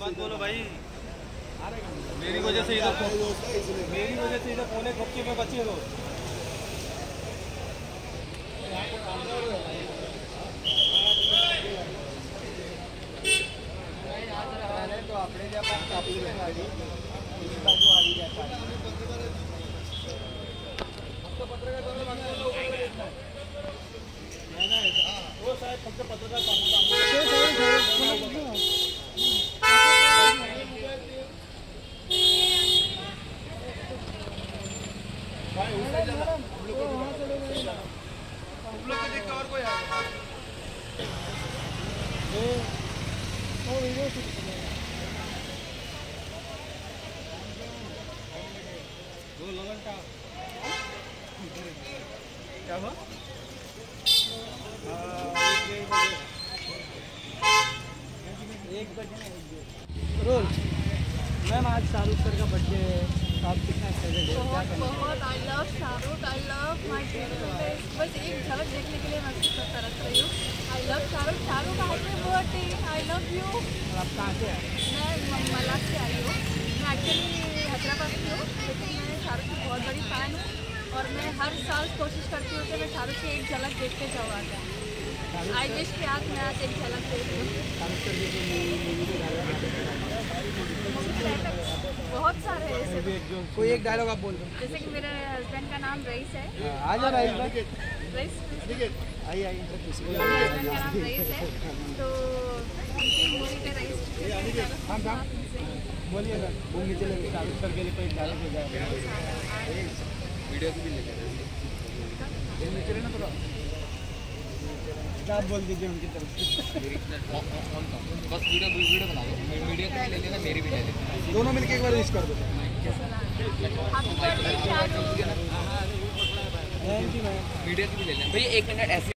बात बोलो भाई। मेरी वजह से इधर पौने खप्के में बचे हो। तो अपने जब काफी बाजू आ रही वो शायद फक्त पत्रकार और कोई क्या हुआ? रोल मैम, आज शाहरुख सर का बर्थडे है, आप कितना एक्साइटेड है? बहुत I love Shahrukh, I love my favourite. बस एक झलक देखने के लिए मैं उसको तरस रही हूँ। I love Shahrukh, Shahrukh happy birthday, I love you. आप कहाँ से आए? मैं मलाड से आई हूँ। मैं एक्चुअली हैदराबाद की हूँ, लेकिन मैं शाहरुख की बहुत बड़ी फ़ैन हूँ और मैं हर साल कोशिश करती हूँ कि मैं शाहरुख की एक झलक देखते जाऊँ आगे। आई विश कि आज मैं आज एक झलक देख लूँ। बहुत सारे हैं ऐसे। कोई एक डायलॉग आप बोल दो। जैसे कि मेरे हस्बैंड का नाम रईस है। आ जाओ रईस, आइए आइए। मेरे हस्बैंड का नाम रईस है, तो उनकी मूवी पे रईस बोलिए सर। वो नीचे लेंगे शाहरुख सर के लिए कोई डायलॉग हो जाए। वीडियो भी लेके नीचे लेना थोड़ा। क्या बोल दीजिए उनकी तरफ से। बस वीडियो बना दो। मीडिया की ले लेना, मेरी भी ले लेना, दोनों मिलके एक बार विश कर दो। Happy birthday Shahrukh. Thank you ma'am. Media की भी ले लेना भैया, 1 मिनट ऐसे।